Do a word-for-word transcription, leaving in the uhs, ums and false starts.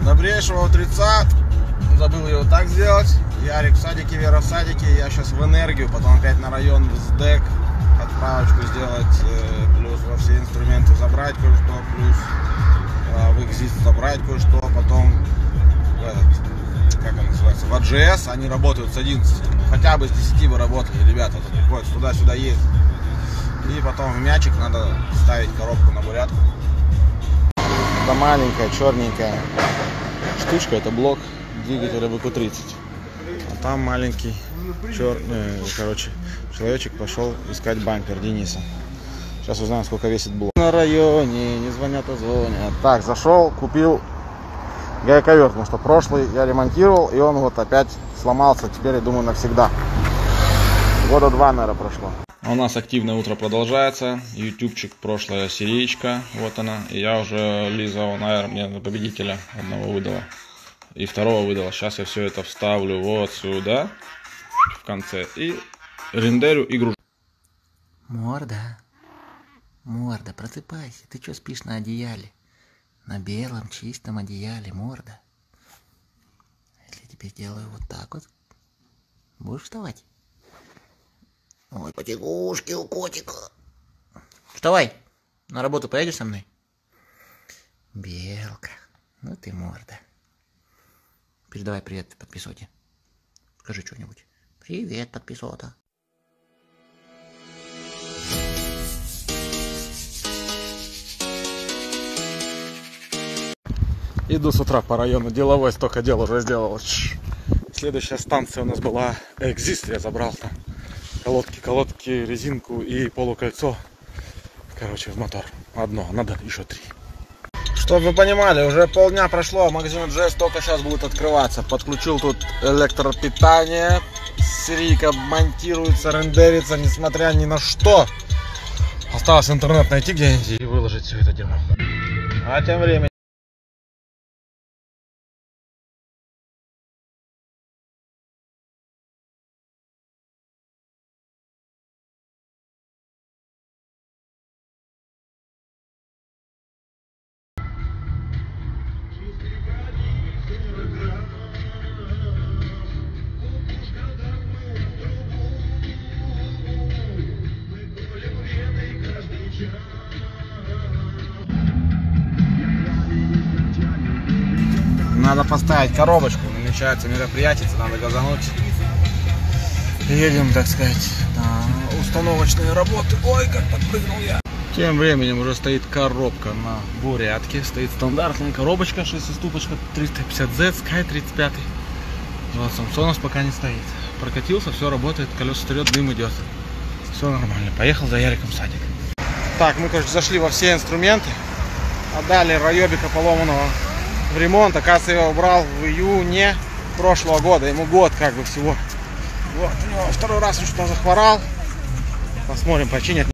Добрейшего утреца. Забыл его так сделать. Ярик в садике, Вера в садике. Я сейчас в энергию, потом опять на район в СДЭК. Отправочку сделать, плюс во все инструменты забрать кое-что, плюс в Экзит забрать кое-что, потом в этот, как он называется, в А Джи Эс. Они работают с одиннадцати. Хотя бы с десяти бы работали, ребята. Тут приходят туда-сюда ездят. И потом в мячик надо ставить коробку на бурятку. Это маленькая черненькая штучка, это блок двигателя вэ ку тридцать. А там маленький черный, короче, человечек пошел искать бампер Дениса. Сейчас узнаем, сколько весит блок. На районе, не звонят, а звонят. Так, зашел, купил гайковерт, потому что прошлый я ремонтировал, и он вот опять сломался, теперь, я думаю, навсегда. Года два, наверное, прошло. У нас активное утро продолжается. Ютубчик, прошлая сериечка, вот она. И я уже, Лиза, наверное, мне победителя одного выдала. И второго выдала. Сейчас я все это вставлю вот сюда, в конце. И рендерю и гружу. Морда, морда, просыпайся. Ты что спишь на одеяле? На белом чистом одеяле, морда. Если я тебе сделаю вот так вот, будешь вставать? Ой, потягушки у котика. Вставай, на работу поедешь со мной? Белка, ну ты морда. Передавай привет подписоте. Скажи что-нибудь. Привет, подписота. Иду с утра по району деловой, столько дел уже сделал. Следующая станция у нас была Экзист, я забрал там колодки, колодки, резинку и полукольцо. Короче, в мотор. Одно, надо еще три. Чтобы вы понимали, уже полдня прошло, магазин Джесс только сейчас будет открываться. Подключил тут электропитание. Серийка монтируется, рендерится, несмотря ни на что. Осталось интернет найти где-нибудь и выложить все это дерьмо. А тем временем... Надо поставить коробочку, намечается мероприятие, надо газануть. Едем, так сказать, на установочные работы. Ой, как подпрыгнул я. Тем временем уже стоит коробка на бурятке. Стоит стандартная коробочка, шестиступочка триста пятьдесят зет, Sky тридцать пять. Вот Самсонов пока не стоит. Прокатился, все работает, колеса вперед, дым идет. Все нормально. Поехал за Яриком в садик. Так, мы, короче, зашли во все инструменты. Отдали райобика поломанного в ремонт. Оказывается, я его убрал в июне прошлого года. Ему год как бы всего. Вот, у него второй раз он что-то захворал. Посмотрим, починят.